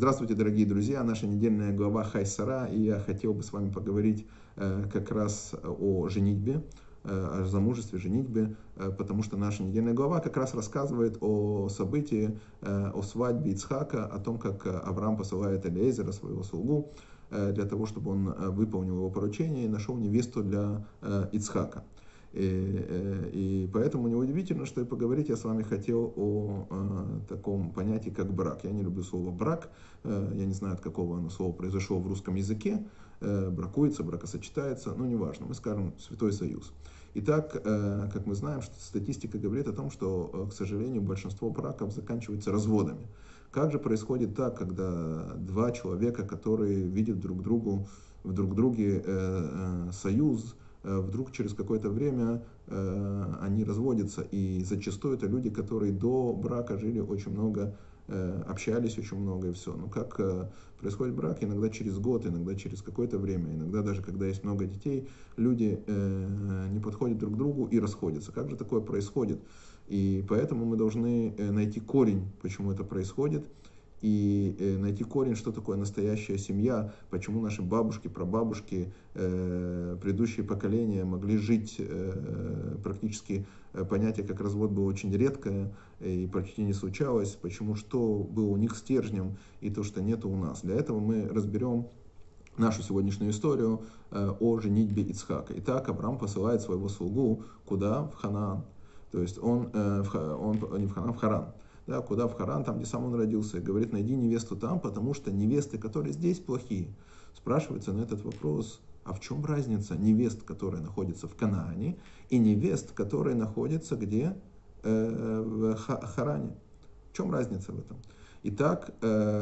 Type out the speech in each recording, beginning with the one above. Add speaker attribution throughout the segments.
Speaker 1: Здравствуйте, дорогие друзья! Наша недельная глава Хай Сара, и я хотел бы с вами поговорить как раз о женитьбе, о замужестве, женитьбе, потому что наша недельная глава как раз рассказывает о событии, о свадьбе Ицхака, о том, как Авраам посылает Элиэзера, своего слугу, для того, чтобы он выполнил его поручение и нашел невесту для Ицхака. И поэтому неудивительно, что и поговорить я с вами хотел о таком понятии, как брак. Я не люблю слово брак, я не знаю, от какого оно слова произошло в русском языке, бракуется, бракосочетается, но неважно, мы скажем Святой Союз. Итак, как мы знаем, что статистика говорит о том, что, к сожалению, большинство браков заканчиваются разводами. Как же происходит так, когда два человека, которые видят в друг друге союз, вдруг через какое-то время они разводятся, и зачастую это люди, которые до брака жили очень много, общались очень много и все. Но как происходит брак, иногда через год, иногда через какое-то время, иногда даже когда есть много детей, люди не подходят друг к другу и расходятся. Как же такое происходит? И поэтому мы должны найти корень, почему это происходит, и найти корень, что такое настоящая семья, почему наши бабушки, прабабушки, предыдущие поколения могли жить практически, понятие как развод было очень редкое и почти не случалось, почему что было у них стержнем и то, что нет у нас. Для этого мы разберем нашу сегодняшнюю историю о женитьбе Ицхака. Итак, Авраам посылает своего слугу куда? В Ханаан. То есть он не в Ханаан, в Харан. Да, куда? В Харан, там, где сам он родился, и говорит, найди невесту там, потому что невесты, которые здесь, плохие. Спрашивается на этот вопрос, а в чем разница невест, которые находятся в Канаане, и невест, которые находятся где? В Харане. В чем разница в этом? Итак,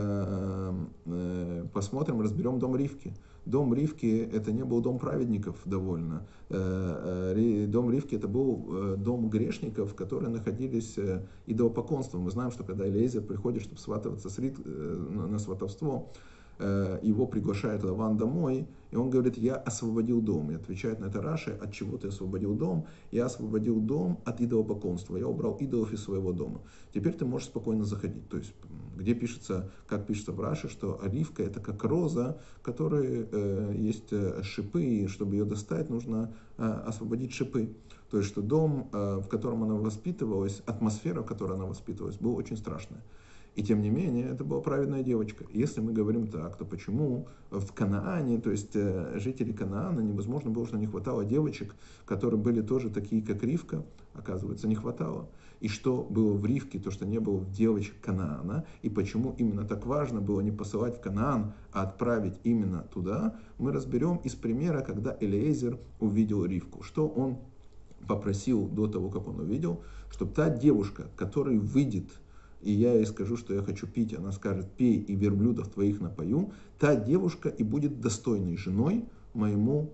Speaker 1: посмотрим, разберем дом Ривки. Дом Ривки это не был дом праведников довольно. Дом Ривки это был дом грешников, которые находились идолопоклонством. Мы знаем, что когда Элиэзер приходит, чтобы сватываться на сватовство, его приглашает Лаван домой, и он говорит, я освободил дом. И отвечает на это Раши, от чего ты освободил дом? Я освободил дом от идолопоклонства, я убрал идолов из своего дома. Теперь ты можешь спокойно заходить. То есть, где пишется, как пишется в Раши, что оливка это как роза, в которой есть шипы, и чтобы ее достать, нужно освободить шипы. То есть, что дом, в котором она воспитывалась, атмосфера, в которой она воспитывалась, была очень страшная. И тем не менее, это была праведная девочка. Если мы говорим так, то почему в Канаане, то есть жители Канаана, невозможно было, что не хватало девочек, которые были тоже такие, как Ривка, оказывается, не хватало. И что было в Ривке, то, что не было в девочек Канаана, и почему именно так важно было не посылать в Канаан, а отправить именно туда, мы разберем из примера, когда Элиэзер увидел Ривку. Что он попросил до того, как он увидел, чтобы та девушка, которая выйдет, и я ей скажу, что я хочу пить, она скажет, пей, и верблюдов твоих напою, та девушка и будет достойной женой моему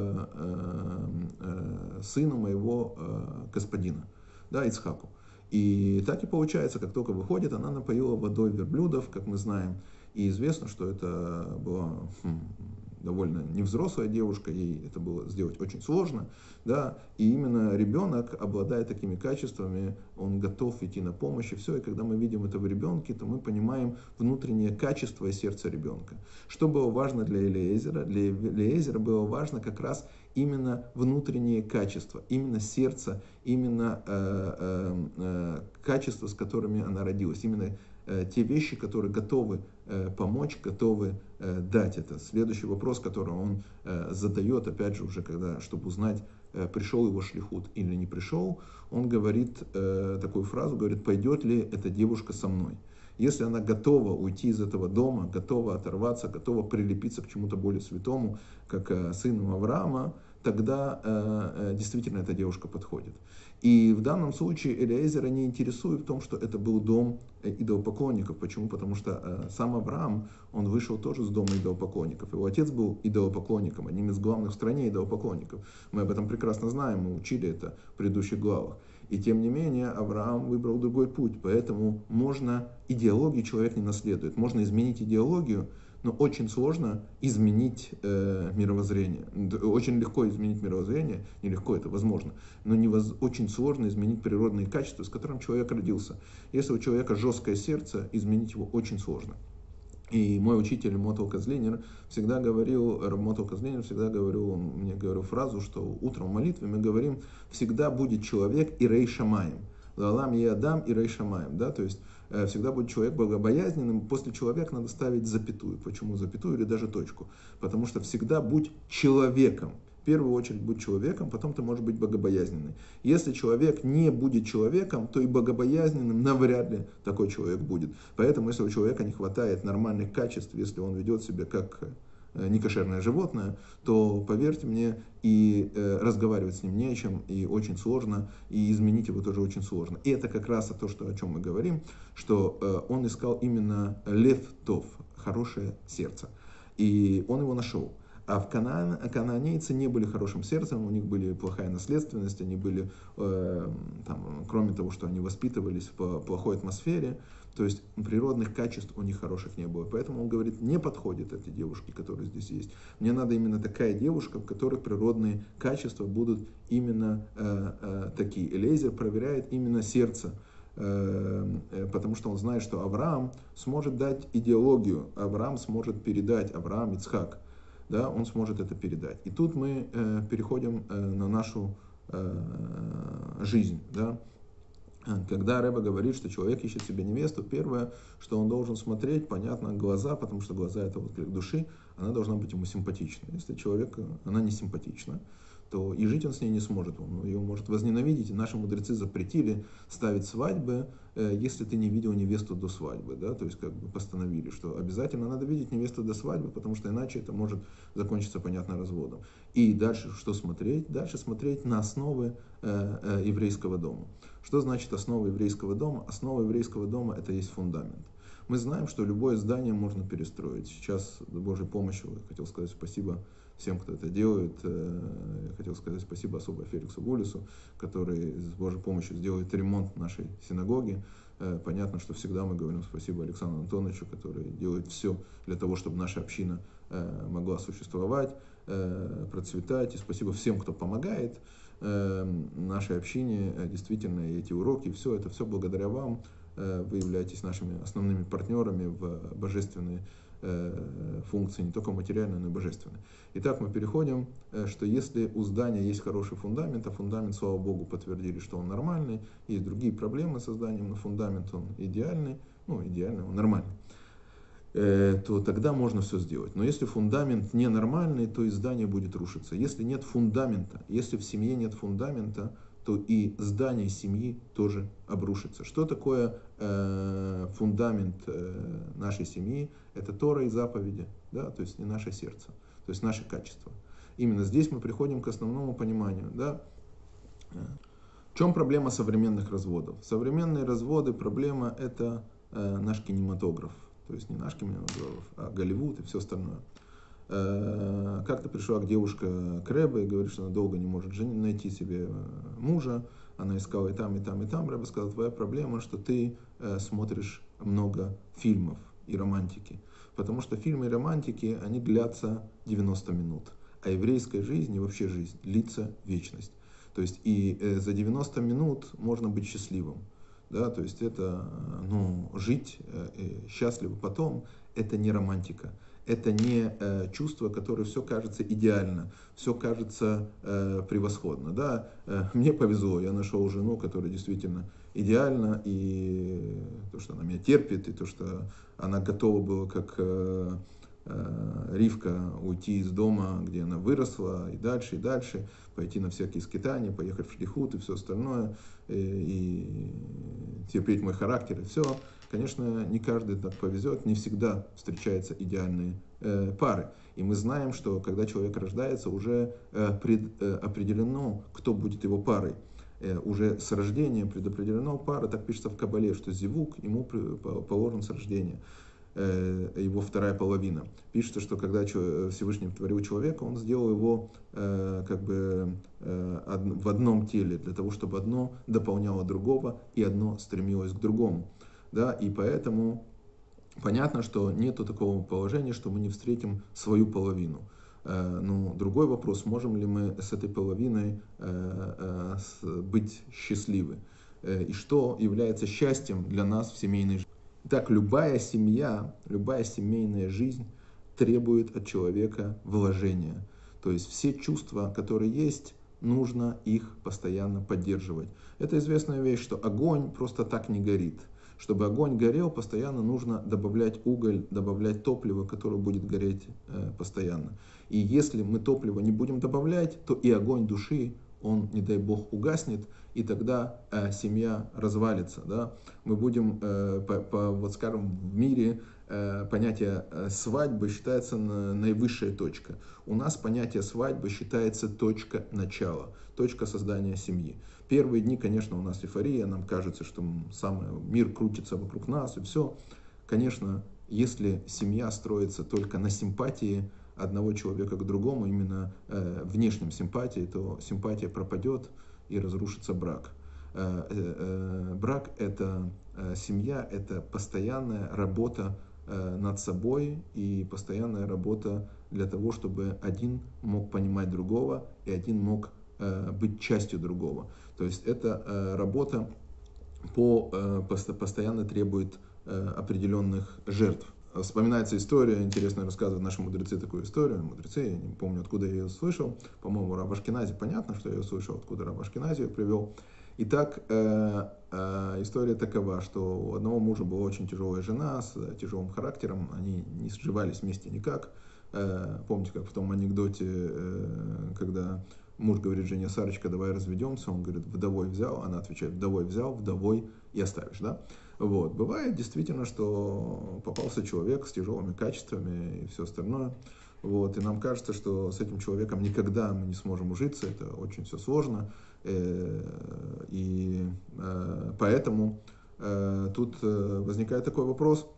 Speaker 1: сыну, моего господина, да, Ицхаку. И так и получается, как только выходит, она напоила водой верблюдов, как мы знаем, и известно, что это была довольно невзрослая девушка, ей это было сделать очень сложно, да, и именно ребенок, обладая такими качествами, он готов идти на помощь, и все, и когда мы видим это в ребенке, то мы понимаем внутреннее качество и сердце ребенка. Что было важно для Элиэзера? Для Элиэзера было важно как раз именно внутренние качества, именно сердце, именно качества, с которыми она родилась, именно те вещи, которые готовы помочь, готовы дать это. Следующий вопрос, который он задает, опять же, уже когда, чтобы узнать, пришел его шлихут или не пришел, он говорит такую фразу, говорит, пойдет ли эта девушка со мной. Если она готова уйти из этого дома, готова оторваться, готова прилепиться к чему-то более святому, как сыну Авраама, тогда действительно эта девушка подходит. И в данном случае Элиэзера не интересует в том, что это был дом идолопоклонников. Почему? Потому что сам Авраам, он вышел тоже с дома идолопоклонников. Его отец был идолопоклонником, одним из главных в стране идолопоклонников. Мы об этом прекрасно знаем, мы учили это в предыдущих главах. И тем не менее, Авраам выбрал другой путь. Поэтому идеологию человек не наследует. Можно изменить идеологию, но очень сложно изменить мировоззрение. Очень легко изменить мировоззрение, нелегко, это возможно, но очень сложно изменить природные качества, с которым человек родился. Если у человека жесткое сердце, изменить его очень сложно. И мой учитель Мотл Козлинер всегда говорил, он мне говорил фразу, что утром в молитве мы говорим, всегда будет человек и рей шамаем. Лалам и адам и рей шамаем. Да? То есть всегда будет человек богобоязненным. После человека надо ставить запятую. Почему запятую или даже точку? Потому что всегда будь человеком. В первую очередь будь человеком, потом ты можешь быть богобоязненным. Если человек не будет человеком, то и богобоязненным навряд ли такой человек будет. Поэтому, если у человека не хватает нормальных качеств, если он ведет себя как некошерное животное, то, поверьте мне, и разговаривать с ним не о чем, и очень сложно, и изменить его тоже очень сложно. И это как раз то, о чем мы говорим, что он искал именно лев тов, хорошее сердце. И он его нашел. А кананейцы не были хорошим сердцем, у них была плохая наследственность, они были, кроме того, что они воспитывались в плохой атмосфере, то есть природных качеств у них хороших не было. Поэтому он говорит, не подходят эти девушки, которые здесь есть. Мне надо именно такая девушка, в которой природные качества будут именно такие. Элиэзер проверяет именно сердце, потому что он знает, что Авраам сможет дать идеологию, Авраам сможет передать, Авраам, Ицхак, да, он сможет это передать. И тут мы переходим на нашу жизнь. Да. Когда Ребе говорит, что человек ищет себе невесту, первое, что он должен смотреть, понятно, глаза, потому что глаза это отклик души, она должна быть ему симпатична. Если человек, она не симпатична, то и жить он с ней не сможет, он ее может возненавидеть. И наши мудрецы запретили ставить свадьбы, если ты не видел невесту до свадьбы, да, то есть как бы постановили, что обязательно надо видеть невесту до свадьбы, потому что иначе это может закончиться, понятно, разводом. И дальше что смотреть? Дальше смотреть на основы еврейского дома. Что значит основа еврейского дома? Основа еврейского дома это есть фундамент. Мы знаем, что любое здание можно перестроить. Сейчас, с Божьей помощью, я хотел сказать спасибо всем, кто это делает. Я хотел сказать спасибо особо Феликсу Гулису, который с Божьей помощью сделает ремонт нашей синагоги. Понятно, что всегда мы говорим спасибо Александру Антоновичу, который делает все для того, чтобы наша община могла существовать, процветать. И спасибо всем, кто помогает нашей общине. Действительно, эти уроки, все это все благодаря вам. Вы являетесь нашими основными партнерами в божественной функции, не только материальной, но и божественной. Итак, мы переходим, что если у здания есть хороший фундамент, а фундамент, слава Богу, подтвердили, что он нормальный, есть другие проблемы со зданием, но фундамент он идеальный, он нормальный, то тогда можно все сделать. Но если фундамент ненормальный, то и здание будет рушиться. Если нет фундамента, если в семье нет фундамента, то и здание семьи тоже обрушится. Что такое фундамент нашей семьи? Это Тора и заповеди, да? То есть не наше сердце, то есть наше качество. Именно здесь мы приходим к основному пониманию. Да? В чем проблема современных разводов? Современные разводы, проблема это наш кинематограф. То есть не наш кинематограф, а Голливуд и все остальное. Как-то пришла девушка к Ребе и говорит, что она долго не может найти себе мужа. Она искала и там, и там, и там. Ребе сказал, твоя проблема, что ты смотришь много фильмов и романтики. Потому что фильмы и романтики, они длятся 90 минут. А еврейская жизнь и вообще жизнь длится вечность. То есть и за 90 минут можно быть счастливым. Да, то есть это, жить счастливо потом, это не романтика. Это не чувство, которое все кажется идеально, все кажется превосходно. Да? Мне повезло, я нашел жену, которая действительно идеальна, и то, что она меня терпит, и то, что она готова была, как Ривка, уйти из дома, где она выросла, и дальше, пойти на всякие скитания, поехать в шлихут и все остальное, и терпеть мой характер, и все. Конечно, не каждый так повезет, не всегда встречаются идеальные пары. И мы знаем, что когда человек рождается, уже определено, кто будет его парой. Уже с рождения предопределено пара, так пишется в Кабале, что зивук ему положен с рождения, его вторая половина. Пишется, что когда Всевышний творил человека, он сделал его в одном теле, для того, чтобы одно дополняло другого и одно стремилось к другому. Да? И поэтому понятно, что нет такого положения, что мы не встретим свою половину. Но другой вопрос, можем ли мы с этой половиной быть счастливы? И что является счастьем для нас в семейной жизни? Итак, любая семья, любая семейная жизнь требует от человека вложения. То есть все чувства, которые есть, нужно их постоянно поддерживать. Это известная вещь, что огонь просто так не горит. Чтобы огонь горел, постоянно нужно добавлять уголь, добавлять топливо, которое будет гореть постоянно. И если мы топливо не будем добавлять, то и огонь души, он, не дай бог, угаснет, и тогда семья развалится. Да? Мы будем, вот скажем, в мире понятие свадьбы считается наивысшая точка. У нас понятие свадьбы считается точка начала, точка создания семьи. Первые дни, конечно, у нас эйфория, нам кажется, что мир крутится вокруг нас и все. Конечно, если семья строится только на симпатии одного человека к другому, именно внешнем симпатии, то симпатия пропадет и разрушится брак. Брак – это семья, это постоянная работа над собой и постоянная работа для того, чтобы один мог понимать другого и один мог быть частью другого. То есть эта работа постоянно требует определенных жертв. Вспоминается история, интересно рассказывают наши мудрецы такую историю. Мудрецы, я не помню, откуда я ее слышал. По-моему, Рав Ашкенази, понятно, что я ее слышал, откуда Рав Ашкенази ее привел. Итак, история такова, что у одного мужа была очень тяжелая жена с тяжелым характером, они не сживались вместе никак. Помните, как в том анекдоте, когда муж говорит жене: Сарочка, давай разведемся, он говорит: вдовой взял, она отвечает: вдовой взял, вдовой и оставишь, да? Вот. Бывает действительно, что попался человек с тяжелыми качествами и все остальное. Вот. И нам кажется, что с этим человеком никогда мы не сможем ужиться, это очень все сложно. И поэтому тут возникает такой вопрос,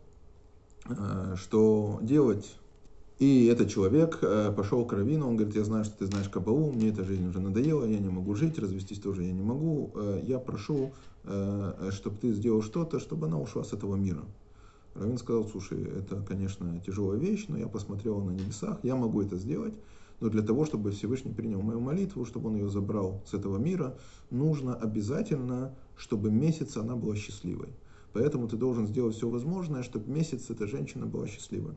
Speaker 1: что делать. И этот человек пошел к раввину, он говорит: я знаю, что ты знаешь Кабалу, мне эта жизнь уже надоела, я не могу жить, развестись тоже я не могу, я прошу, чтобы ты сделал что-то, чтобы она ушла с этого мира. Раввин сказал: слушай, это, конечно, тяжелая вещь, но я посмотрел на небесах, я могу это сделать, но для того, чтобы Всевышний принял мою молитву, чтобы он ее забрал с этого мира, нужно обязательно, чтобы месяц она была счастливой. Поэтому ты должен сделать все возможное, чтобы месяц эта женщина была счастливой.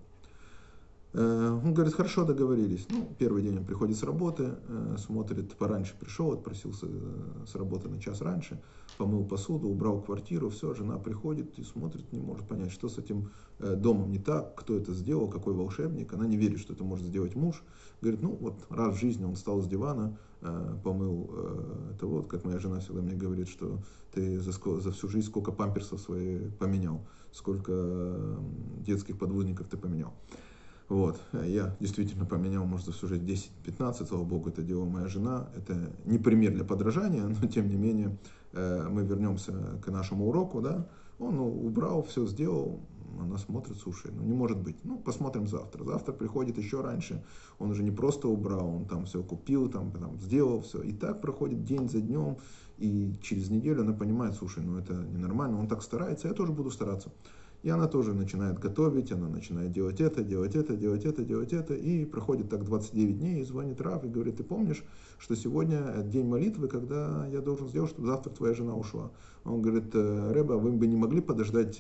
Speaker 1: Он говорит: хорошо, договорились. Ну, первый день он приходит с работы, смотрит, пораньше пришел, отпросился с работы на час раньше, помыл посуду, убрал квартиру, все, жена приходит и смотрит, не может понять, что с этим домом не так, кто это сделал, какой волшебник. Она не верит, что это может сделать муж. Говорит: ну, вот раз в жизни он встал с дивана, помыл это вот, как моя жена всегда мне говорит, что ты за всю жизнь сколько памперсов своих поменял, сколько детских подгузников ты поменял. Вот. Я действительно поменял, может, за всю жизнь 10-15, слава богу, это делала моя жена. Это не пример для подражания, но тем не менее мы вернемся к нашему уроку, да. Он убрал, все сделал, она смотрит: слушай, ну не может быть, ну посмотрим завтра. Завтра приходит еще раньше, он уже не просто убрал, он там все купил, там сделал все. И так проходит день за днем, и через неделю она понимает: слушай, ну это ненормально, он так старается, я тоже буду стараться. И она тоже начинает готовить, она начинает делать это, делать это, делать это, делать это. И проходит так 29 дней, и звонит Рав и говорит: ты помнишь, что сегодня день молитвы, когда я должен сделать, чтобы завтра твоя жена ушла? Он говорит: Рэба, вы бы не могли подождать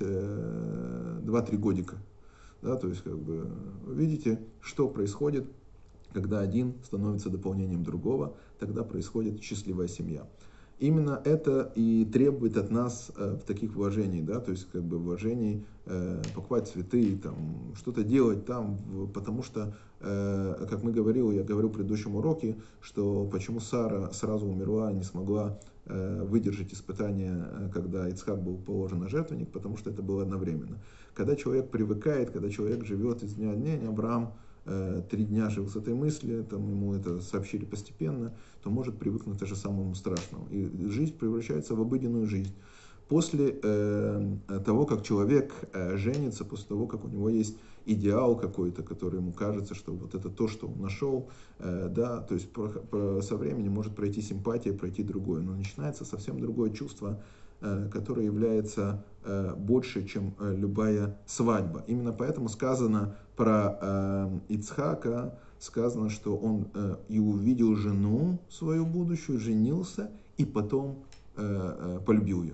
Speaker 1: 2-3 годика? Да, то есть, как бы, видите, что происходит, когда один становится дополнением другого, тогда происходит счастливая семья. Именно это и требует от нас таких вложений, да, то есть как бы вложений, покупать цветы, там, что-то делать там, потому что, как я говорил в предыдущем уроке, что почему Сара сразу умерла и не смогла выдержать испытания, когда Ицхак был положен на жертвенник, потому что это было одновременно. Когда человек привыкает, когда человек живет из дня в день, Авраам 3 дня жил с этой мыслью, там ему это сообщили постепенно, то может привыкнуть даже к самому страшному. И жизнь превращается в обыденную жизнь. После того, как человек женится, после того, как у него есть идеал какой-то, который ему кажется, что вот это то, что он нашел, да, то есть со временем может пройти симпатия, пройти другое, но начинается совсем другое чувство, которое является больше, чем любая свадьба. Именно поэтому сказано про Ицхака, сказано, что он и увидел жену свою будущую, женился, и потом полюбил ее.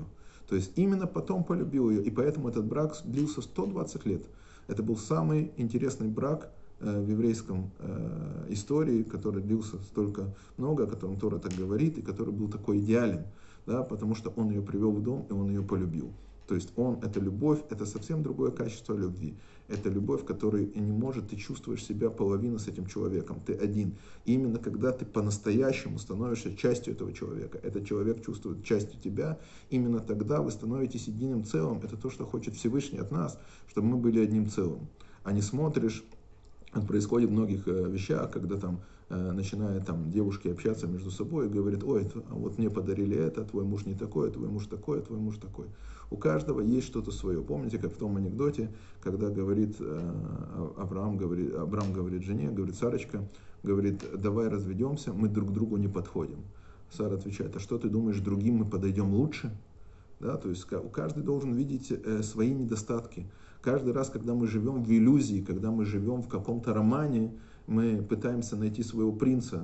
Speaker 1: То есть именно потом полюбил ее, и поэтому этот брак длился 120 лет. Это был самый интересный брак в еврейском истории, который длился столько много, о котором Тора так говорит, и который был такой идеален, да, потому что он ее привел в дом, и он ее полюбил. То есть это любовь, это совсем другое качество любви. Это любовь, в которой не может, ты чувствуешь себя половина с этим человеком, ты один. И именно когда ты по-настоящему становишься частью этого человека, этот человек чувствует частью тебя, именно тогда вы становитесь единым целым. Это то, что хочет Всевышний от нас, чтобы мы были одним целым. А не смотришь, это происходит в многих вещах, когда там начинают там девушки общаться между собой и говорят: ой, а вот мне подарили это, твой муж не такой, твой муж такой, твой муж такой. У каждого есть что-то свое. Помните, как в том анекдоте, когда говорит Авраам говорит жене, говорит: Сарочка, говорит, давай разведемся, мы друг к другу не подходим. Сара отвечает: а что ты думаешь, другим мы подойдем лучше? Да, то есть каждый должен видеть свои недостатки. Каждый раз, когда мы живем в иллюзии, когда мы живем в каком-то романе, мы пытаемся найти своего принца,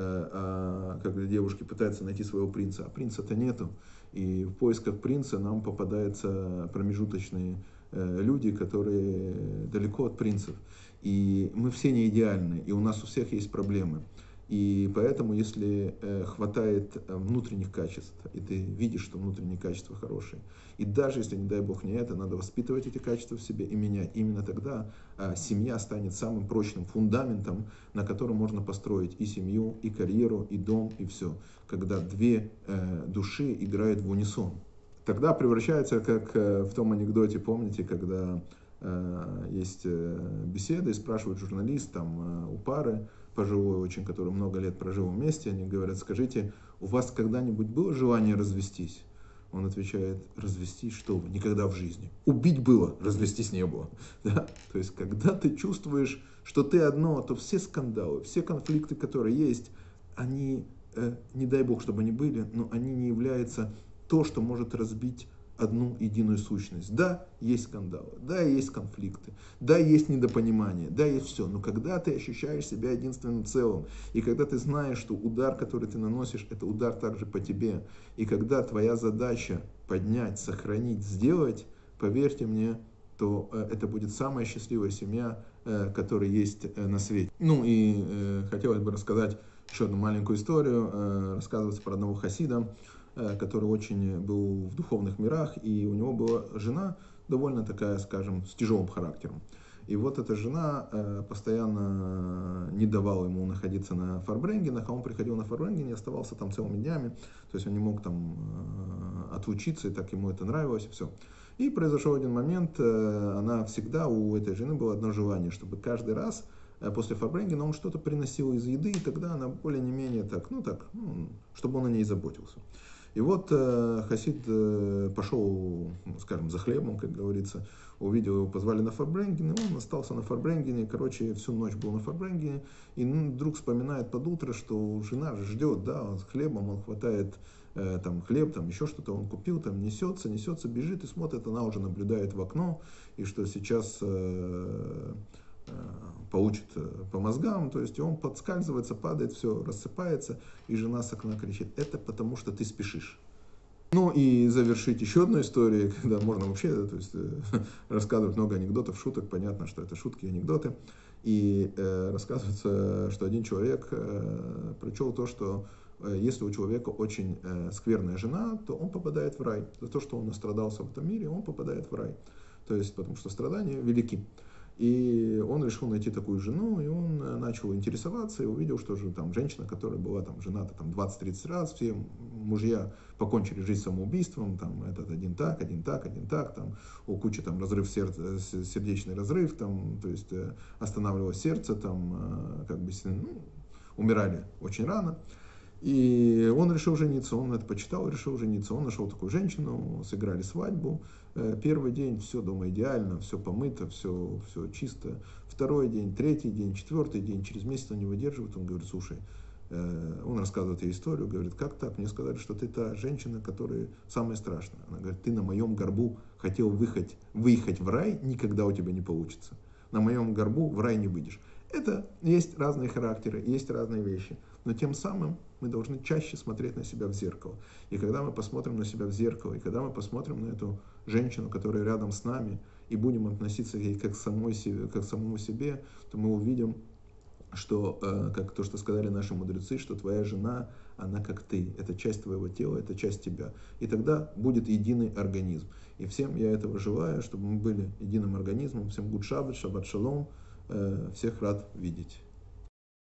Speaker 1: когда девушки пытаются найти своего принца, а принца-то нету. И в поисках принца нам попадаются промежуточные люди, которые далеко от принцев. И мы все не идеальны, и у нас у всех есть проблемы. И поэтому, если хватает внутренних качеств, и ты видишь, что внутренние качества хорошие, и даже если, не дай Бог, не это, надо воспитывать эти качества в себе и менять. Именно тогда семья станет самым прочным фундаментом, на котором можно построить и семью, и карьеру, и дом, и все. Когда две души играют в унисон. Тогда превращается, как в том анекдоте, помните, когда есть беседа, и спрашивают журналист там, у пары, пожилой очень, который много лет прожил вместе, они говорят: скажите, у вас когда-нибудь было желание развестись? Он отвечает: развестись, что вы, никогда в жизни. Убить было, развестись не было. Да? То есть, когда ты чувствуешь, что ты одно, то все скандалы, все конфликты, которые есть, они, не дай Бог, чтобы они были, но они не являются то, что может разбить одну единую сущность. Да, есть скандалы, да, есть конфликты, да, есть недопонимание, да, есть все. Но когда ты ощущаешь себя единственным целым, и когда ты знаешь, что удар, который ты наносишь, это удар также по тебе, и когда твоя задача поднять, сохранить, сделать, поверьте мне, то это будет самая счастливая семья, которая есть на свете. Ну и хотелось бы рассказать еще одну маленькую историю. Рассказывается про одного хасида, который очень был в духовных мирах, и у него была жена довольно такая, скажем, с тяжелым характером. И вот эта жена постоянно не давала ему находиться на фарбренгенах, а он приходил на фарбренген и оставался там целыми днями, то есть он не мог там отлучиться, и так ему это нравилось, и все. И произошел один момент, она всегда, у этой жены было одно желание, чтобы каждый раз после фарбренгена он что-то приносил из еды, и тогда она более-не-менее чтобы он о ней заботился. И вот хасид пошел, скажем, за хлебом, как говорится, увидел его, позвали на фарбренген, и он остался на фарбренгене, короче, всю ночь был на фарбренгене, и вдруг вспоминает под утро, что жена же ждет, да, с хлебом, он хватает там хлеб, там еще что-то он купил, там несется, бежит и смотрит, она уже наблюдает в окно, и что сейчас получит по мозгам, то есть он подскальзывается, падает, все рассыпается, и жена с окна кричит: это потому что ты спешишь. Ну и завершить еще одну историю, когда можно вообще, то есть, рассказывать много анекдотов, шуток, понятно, что это шутки и анекдоты, и рассказывается, что один человек прочел то, что если у человека очень скверная жена, то он попадает в рай. За то, что он настрадался в этом мире, он попадает в рай. То есть, потому что страдания велики. И он решил найти такую жену, и он начал интересоваться, и увидел, что же там женщина, которая была там жената там 20-30 раз, все мужья покончили жизнь самоубийством, там этот один так, там у кучи там разрыв сердца, сердечный разрыв, там, то есть останавливалось сердце, там как бы умирали очень рано. И он решил жениться, он это почитал, решил жениться. Он нашел такую женщину, сыграли свадьбу. Первый день все дома идеально, все помыто, все чисто. Второй день, третий день, четвертый день, через месяц он не выдерживает, он говорит: слушай, он рассказывает ей историю, говорит: как так, мне сказали, что ты та женщина, которая самая страшная. Она говорит: ты на моем горбу хотел выехать в рай, никогда у тебя не получится. На моем горбу в рай не выйдешь. Это есть разные характеры, есть разные вещи. Но тем самым мы должны чаще смотреть на себя в зеркало. И когда мы посмотрим на себя в зеркало, и когда мы посмотрим на эту женщину, которая рядом с нами, и будем относиться к ней как к самому себе, то мы увидим, что, как то, что сказали наши мудрецы, что твоя жена, она как ты. Это часть твоего тела, это часть тебя. И тогда будет единый организм. И всем я этого желаю, чтобы мы были единым организмом. Всем гуд шаббат, шаббат шалом. Всех рад видеть.